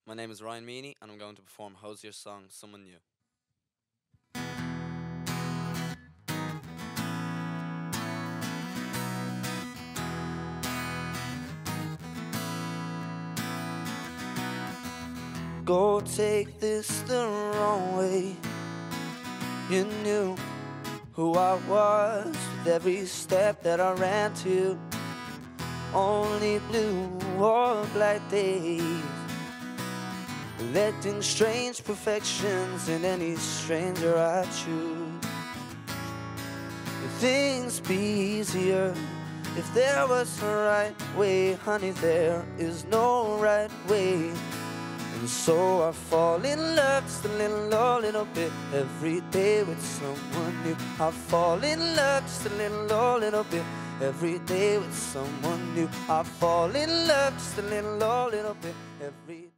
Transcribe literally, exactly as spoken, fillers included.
My name is Ryan Meany and I'm going to perform Hozier's song Someone New. Go take this the wrong way. You knew who I was with every step that I ran to. Only blue or black days, electing strange perfections in any stranger I choose. Would things be easier if there was a right way? Honey, there is no right way. And so I fall in love just a little, oh, little bit every day with someone new. I fall in love just a little, oh, little bit every day with someone new. I fall in love just a little, oh, little bit every